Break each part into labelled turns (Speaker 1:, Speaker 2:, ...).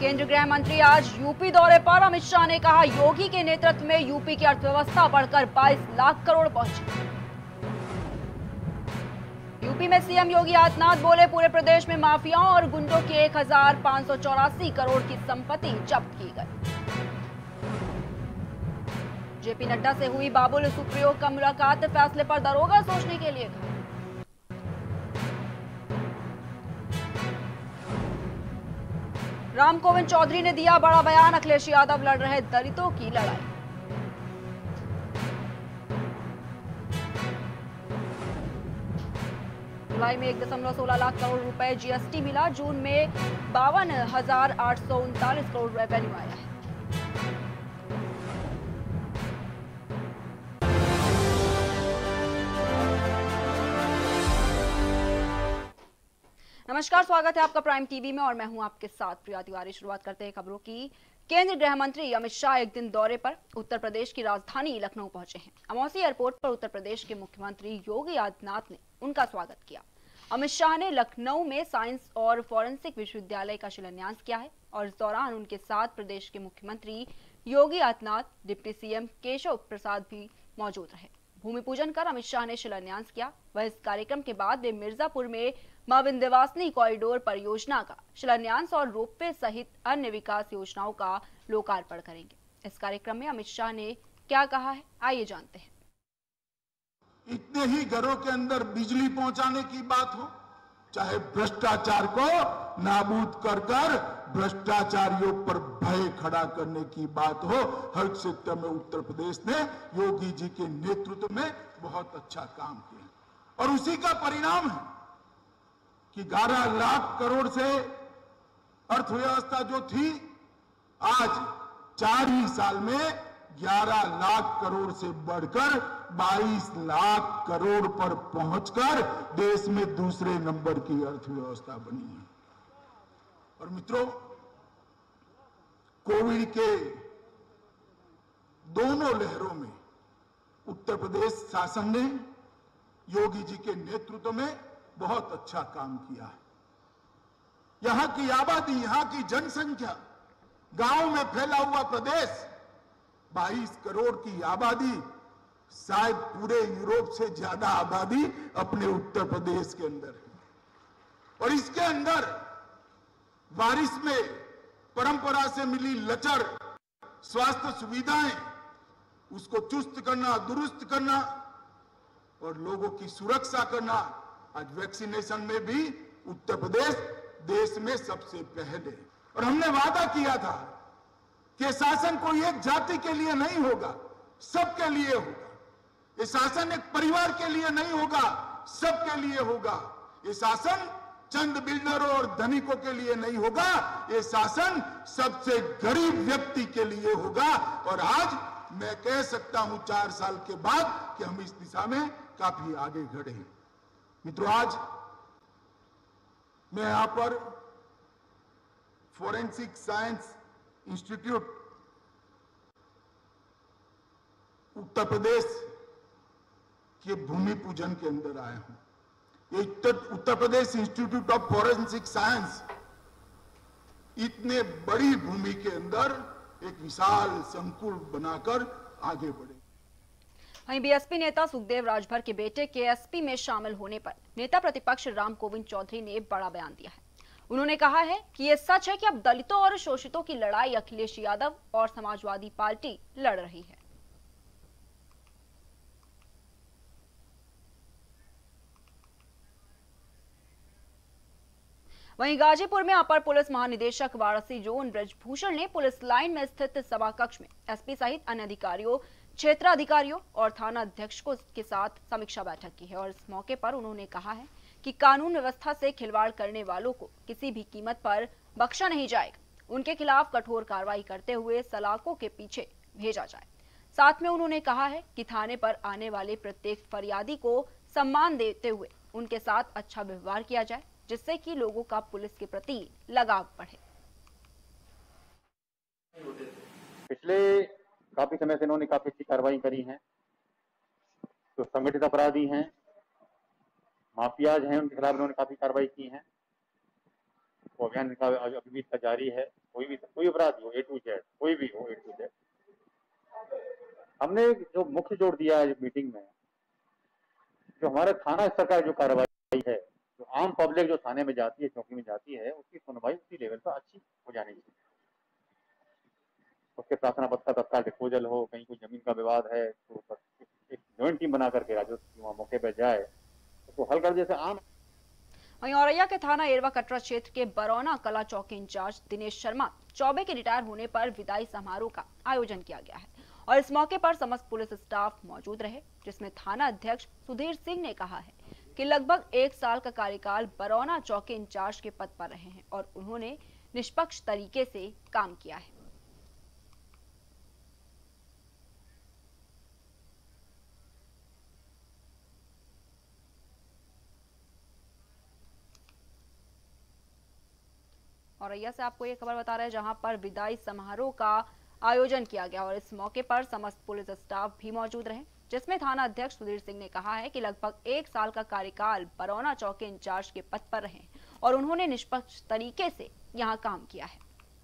Speaker 1: केंद्रीय गृह मंत्री आज यूपी दौरे पर। अमित शाह ने कहा, योगी के नेतृत्व में यूपी की अर्थव्यवस्था बढ़कर 22 लाख करोड़ पहुंची। यूपी में सीएम योगी आदित्यनाथ बोले, पूरे प्रदेश में माफियाओं और गुंडों की 1584 करोड़ की संपत्ति जब्त की गई। जेपी नड्डा से हुई बाबुल सुप्रियो का मुलाकात, फैसले पर दरोगा सोचने के लिए कहा। राम गोविंद चौधरी ने दिया बड़ा बयान, अखिलेश यादव लड़ रहे दलितों की लड़ाई। जुलाई में 1.16 लाख करोड़ रुपए जीएसटी मिला। जून में 52,839 करोड़ रेवेन्यू आया है। नमस्कार, स्वागत है आपका प्राइम टीवी में और मैं हूं आपके साथ प्रिया तिवारी। शुरुआत करते हैं खबरों की। केंद्रीय गृह मंत्री अमित शाह एक दिन दौरे पर उत्तर प्रदेश की राजधानी लखनऊ पहुंचे हैं। अमौसी एयरपोर्ट पर उत्तर प्रदेश के मुख्यमंत्री योगी आदित्यनाथ ने उनका स्वागत किया। अमित शाह ने लखनऊ में साइंस और फॉरेंसिक विश्वविद्यालय का शिलान्यास किया है और इस दौरान उनके साथ प्रदेश के मुख्यमंत्री योगी आदित्यनाथ, डिप्टी सीएम केशव प्रसाद भी मौजूद रहे। भूमि पूजन कर अमित शाह ने शिलान्यास किया। वह इस कार्यक्रम के बाद वे मिर्जापुर में मां विंध्यवासिनी कॉरिडोर परियोजना का शिलान्यास और रोपवे सहित अन्य विकास योजनाओं का लोकार्पण करेंगे। इस कार्यक्रम में अमित शाह ने क्या कहा है, आइए जानते हैं।
Speaker 2: इतने ही घरों के अंदर बिजली पहुंचाने की बात हो, चाहे भ्रष्टाचार को नाबूद कर भ्रष्टाचारियों पर भय खड़ा करने की बात हो, हर क्षेत्र में उत्तर प्रदेश ने योगी जी के नेतृत्व में बहुत अच्छा काम किया और उसी का परिणाम है कि 11 लाख करोड़ से अर्थव्यवस्था जो थी, आज 4 ही साल में 11 लाख करोड़ से बढ़कर 22 लाख करोड़ पर पहुंचकर देश में दूसरे नंबर की अर्थव्यवस्था बनी है। और मित्रों, कोविड के दोनों लहरों में उत्तर प्रदेश शासन ने योगी जी के नेतृत्व में बहुत अच्छा काम किया है। यहां की आबादी, यहां की जनसंख्या, गांव में फैला हुआ प्रदेश, 22 करोड़ की आबादी, शायद पूरे यूरोप से ज्यादा आबादी अपने उत्तर प्रदेश के अंदर है। और इसके अंदर बारिश में परंपरा से मिली लचर स्वास्थ्य सुविधाएं, उसको चुस्त करना, दुरुस्त करना और लोगों की सुरक्षा करना, आज वैक्सीनेशन में भी उत्तर प्रदेश देश में सबसे पहले। और हमने वादा किया था कि शासन कोई एक जाति के लिए नहीं होगा, सबके लिए होगा। ये शासन एक परिवार के लिए नहीं होगा, सबके लिए होगा। ये शासन चंद बिल्डरों और धनिकों के लिए नहीं होगा, ये शासन सबसे गरीब व्यक्ति के लिए होगा। और आज मैं कह सकता हूं 4 साल के बाद कि हम इस दिशा में काफी आगे बढ़े हैं। मित्रों, आज मैं यहां पर forensic science institute Uttar Pradesh के भूमि पूजन के अंदर आया हूं। ये Uttar Pradesh institute of forensic science इतने बड़ी भूमि के अंदर एक विशाल संकुल बनाकर आगे बढ़े।
Speaker 1: वहीं बीएसपी नेता सुखदेव राजभर के बेटे के एसपी में शामिल होने पर नेता प्रतिपक्ष राम गोविंद चौधरी ने बड़ा बयान दिया है। उन्होंने कहा है कि यह सच है कि अब दलितों और शोषितों की लड़ाई अखिलेश यादव और समाजवादी पार्टी लड़ रही है। वहीं गाजीपुर में अपर पुलिस महानिदेशक वाराणसी जोन ब्रजभूषण ने पुलिस लाइन में स्थित सभा कक्ष में एसपी सहित अन्य अधिकारियों, क्षेत्राधिकारियों और थाना अध्यक्षों के साथ समीक्षा बैठक की है। और इस मौके पर उन्होंने कहा है कि कानून व्यवस्था से खिलवाड़ करने वालों को किसी भी कीमत पर बख्शा नहीं जाएगा। उनके खिलाफ कठोर कार्रवाई करते हुए सलाखों के पीछे भेजा जाए। साथ में उन्होंने कहा है कि थाने पर आने वाले प्रत्येक फरियादी को सम्मान देते हुए उनके साथ अच्छा व्यवहार किया जाए, जिससे कि लोगों का पुलिस के प्रति लगाव बढ़े।
Speaker 3: पिछले काफी समय से इन्होंने काफी अच्छी कार्रवाई करी है। जो संगठित अपराधी हैं, माफियाज हैं, उनके खिलाफ इन्होंने काफी कार्रवाई की है। वो अभियान इनका अभी भी जारी है। कोई अपराधी हो, A to Z, कोई भी हो A to Z। हमने जो मुख्य जोड़ दिया है मीटिंग में, जो हमारे थाना स्तर का जो कार्रवाई है, जो आम पब्लिक जो थाने में जाती है, चौकी में जाती है, उसकी सुनवाई उसी लेवल पर अच्छी हो जानी चाहिए। उसके प्रार्थना पत्र का तत्काल डिस्पोजल हो, कहीं कोई जमीन का विवाद है तो एक जॉइंट टीम बना करके राजस्व वहां मौके पर जाए, उसको हल कर। जैसे आम
Speaker 1: वहीं औरैया के थाना एरवा कटरा क्षेत्र के बरौना कला चौकी इंचार्ज दिनेश शर्मा चौबे के रिटायर होने पर विदाई समारोह का आयोजन किया गया है और इस मौके पर समस्त पुलिस स्टाफ मौजूद रहे, जिसमें थाना अध्यक्ष सुधीर सिंह ने कहा है कि लगभग 1 साल का कार्यकाल बरौना चौकी इंचार्ज के पद पर रहे हैं और उन्होंने निष्पक्ष तरीके से काम किया है। औरैया से आपको ये खबर बता रहे हैं जहां पर विदाई समारोह का आयोजन किया गया और इस मौके पर समस्त पुलिस स्टाफ भी मौजूद रहे, जिसमें थाना अध्यक्ष सुधीर सिंह ने कहा है कि लगभग 1 साल का कार्यकाल बरौना चौकी इंचार्ज के पद पर रहे और उन्होंने निष्पक्ष तरीके से यहां काम किया है।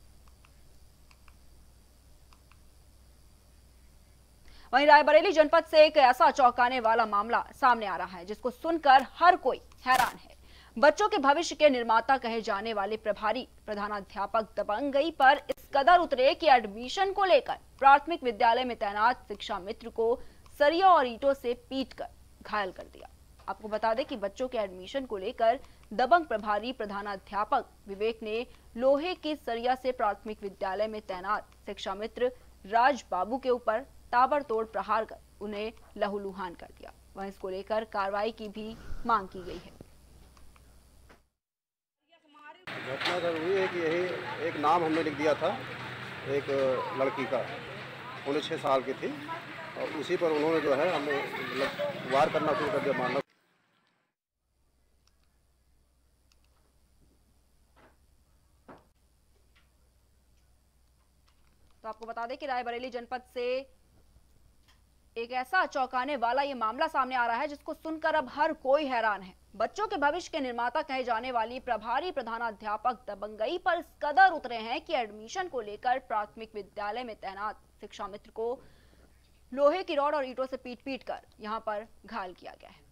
Speaker 1: वहीं रायबरेली जनपद से एक ऐसा चौंकाने वाला मामला सामने आ रहा है जिसको सुनकर हर कोई हैरान है। बच्चों के भविष्य के निर्माता कहे जाने वाले प्रभारी प्रधानाध्यापक दबंगई पर इस कदर उतरे कि एडमिशन को लेकर प्राथमिक विद्यालय में तैनात शिक्षा मित्र को सरिया और ईंटों से पीटकर घायल कर दिया। आपको बता दें कि बच्चों के एडमिशन को लेकर दबंग प्रभारी प्रधानाध्यापक विवेक ने लोहे की सरिया से प्राथमिक विद्यालय में तैनात शिक्षा मित्र राज बाबू के ऊपर ताबड़तोड़ प्रहार कर उन्हें लहूलुहान कर दिया। वहीं इसको लेकर कार्रवाई की भी मांग की गई है।
Speaker 4: घटना सर हुई है कि यही एक नाम हमने लिख दिया था एक लड़की का, 19 साल की थी और उसी पर उन्होंने जो है हमें मतलब वार करना शुरू कर दिया, मारना।
Speaker 1: तो आपको बता दें कि रायबरेली जनपद से एक ऐसा चौंकाने वाला ये मामला सामने आ रहा है जिसको सुनकर अब हर कोई हैरान है। बच्चों के भविष्य के निर्माता कहे जाने वाली प्रभारी प्रधानाध्यापक दबंगई पर इस कदर उतरे हैं कि एडमिशन को लेकर प्राथमिक विद्यालय में तैनात शिक्षा मित्र को लोहे की रॉड और ईंटों से पीट कर यहां पर घायल किया गया है।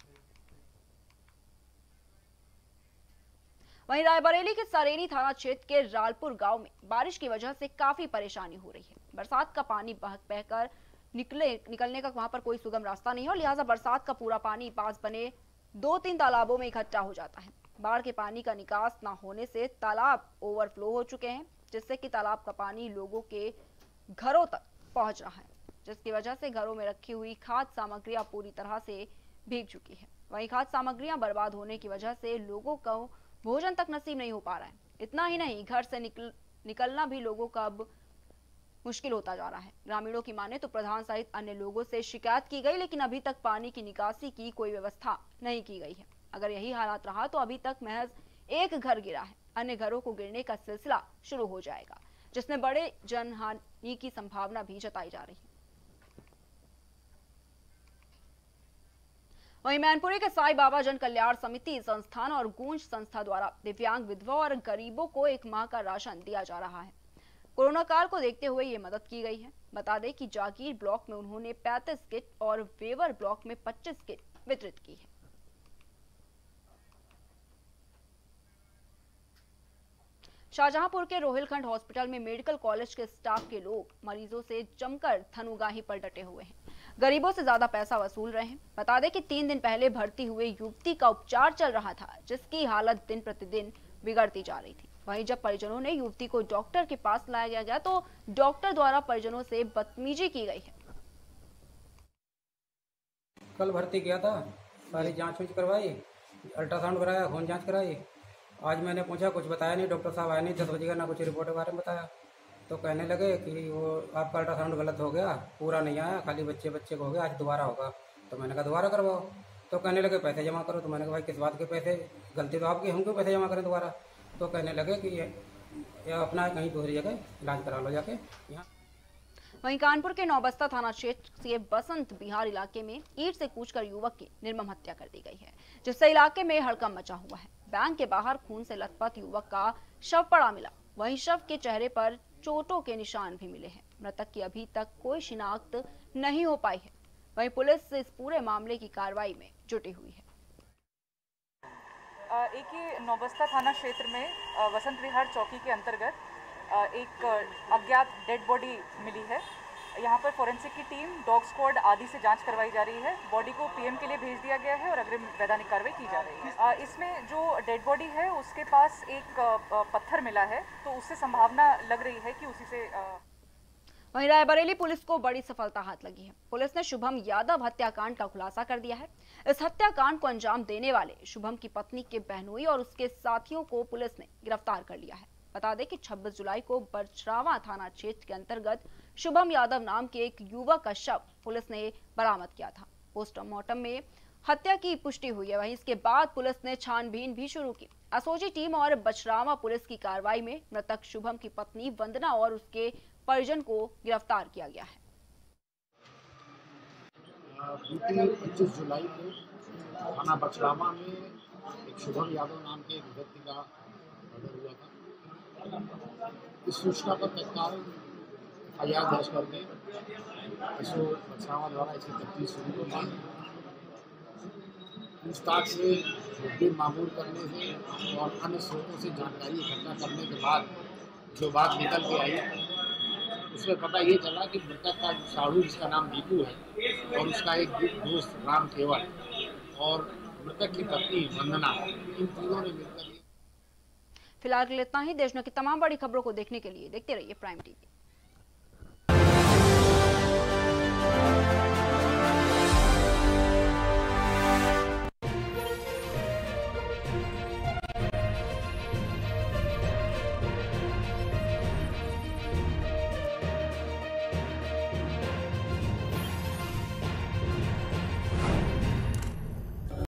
Speaker 1: वहीं रायबरेली के सरेनी थाना क्षेत्र के रालपुर गांव में बारिश की वजह से काफी परेशानी हो रही है। बरसात का पानी बहकर निकलने का वहां पर कोई सुगम रास्ता नहीं है और लिहाजा बरसात का पूरा पानी पास बने 2-3 तालाबों में इकट्ठा हो जाता है। बाढ़ के पानी का निकास न होने से तालाब ओवरफ्लो हो चुके हैं, जिससे कि तालाब का पानी लोगों के घरों तक पहुंच रहा है, जिसकी वजह से घरों में रखी हुई खाद्य सामग्रियां पूरी तरह से भीग चुकी है। वहीं खाद्य सामग्रियां बर्बाद होने की वजह से लोगों को भोजन तक नसीब नहीं हो पा रहा है। इतना ही नहीं, घर से निकलना भी लोगों का अब मुश्किल होता जा रहा है। ग्रामीणों की माने तो प्रधान सहित अन्य लोगों से शिकायत की गई, लेकिन अभी तक पानी की निकासी की कोई व्यवस्था नहीं की गई है। अगर यही हालात रहा तो अभी तक महज एक घर गिरा है, अन्य घरों को गिरने का सिलसिला शुरू हो जाएगा, जिसमें बड़े जनहानि की संभावना भी जताई जा रही है। वहीं मैनपुरी के साई बाबा जन कल्याण समिति संस्थान और गूंज संस्था द्वारा दिव्यांग विधवा और गरीबों को 1 माह का राशन दिया जा रहा है। कोरोना काल को देखते हुए ये मदद की गई है। बता दें कि जागीर ब्लॉक में उन्होंने 35 किट और वेवर ब्लॉक में 25 किट वितरित की है। शाहजहांपुर के रोहिलखंड हॉस्पिटल में मेडिकल कॉलेज के स्टाफ के लोग मरीजों से जमकर धनुगाही पर डटे हुए हैं, गरीबों से ज्यादा पैसा वसूल रहे हैं। बता दें कि 3 दिन पहले भर्ती हुए युवती का उपचार चल रहा था, जिसकी हालत दिन प्रतिदिन बिगड़ती जा रही थी। वहीं जब परिजनों ने युवती को डॉक्टर के पास लाया गया तो डॉक्टर द्वारा परिजनों से बदतमीजी की गई है।
Speaker 5: कल भर्ती किया था, सारी जांच करवाई, अल्ट्रासाउंड कराया, खून जांच कराई। आज मैंने पूछा, कुछ बताया नहीं, डॉक्टर साहब आए नहीं 10 बजे का, ना कुछ रिपोर्ट के बारे में बताया। तो कहने लगे कि वो आपका अल्ट्रासाउंड गलत हो गया, पूरा नहीं आया, खाली बच्चे को हो गया, आज दोबारा होगा। तो मैंने कहा दोबारा करवाओ। तो कहने लगे पैसे जमा करो। तो मैंने कहा भाई किस बात के पैसे, गलती तो आपकी, हम क्यों पैसे जमा करें दोबारा। तो कहने लगे कि ये अपना कहीं दूसरी जगह इलाज करा लो जाके। यहाँ
Speaker 1: वहीं कानपुर के नौबस्ता थाना क्षेत्र से बसंत बिहार इलाके में ईंट से कूचकर युवक की निर्मम हत्या कर दी गई है, जिससे इलाके में हड़कंप मचा हुआ है। बैंक के बाहर खून से लथपथ युवक का शव पड़ा मिला। वहीं शव के चेहरे पर चोटों के निशान भी मिले हैं। मृतक की अभी तक कोई शिनाख्त नहीं हो पाई है। वहीं पुलिस इस पूरे मामले की कार्रवाई में जुटी हुई है।
Speaker 6: एक ही नौबस्ता थाना क्षेत्र में वसंत विहार चौकी के अंतर्गत एक अज्ञात डेड बॉडी मिली है। यहाँ पर फोरेंसिक की टीम, डॉग स्क्वाड आदि से जांच करवाई जा रही है। बॉडी को पीएम के लिए भेज दिया गया है और अग्रिम वैधानिक कार्रवाई की जा रही है। इसमें जो डेड बॉडी है उसके पास एक पत्थर मिला है, तो उससे संभावना लग रही है कि उसी से।
Speaker 1: वहीं रायबरेली पुलिस को बड़ी सफलता हाथ लगी है। पुलिस ने शुभम यादव हत्याकांड का खुलासा कर दिया है। इस हत्याकांड को अंजाम देने वाले शुभम की पत्नी के बहनोई और उसके साथियों को पुलिस ने गिरफ्तार कर लिया है। बता दें कि 26 जुलाई को बरछरावा थाना क्षेत्र के अंतर्गत शुभम यादव नाम के एक युवक का शव पुलिस ने बरामद किया था। पोस्टमार्टम में हत्या की पुष्टि हुई है। वहीं इसके बाद पुलिस ने छानबीन भी शुरू की। असोजी टीम और बछरावा पुलिस की कार्रवाई में मृतक शुभम की पत्नी वंदना और उसके परिजन को गिरफ्तार किया गया है।
Speaker 7: बीते 25 जुलाई को थाना बछरावा में एक शुभम यादव नाम के एक व्यक्ति का मर्डर हुआ था। इस सूचना पर तत्काल एफआईआर दर्ज करके बछरावा द्वारा इसकी तफ्तीश शुरू कर दी। पूछताछ से मुद्दे मामूल करने से और अन्य स्रोतों से जानकारी इकट्ठा करने के बाद जो बात निकल के आई उसमें पता ये चला कि मृतक का साड़ू, जिसका नाम दीपू है, और उसका एक दोस्त राम केवल और मृतक की पत्नी वंदना, इन तीनों ने मिलकर।
Speaker 1: फिलहाल इतना ही। देश में की तमाम बड़ी खबरों को देखने के लिए देखते रहिए प्राइम टीवी।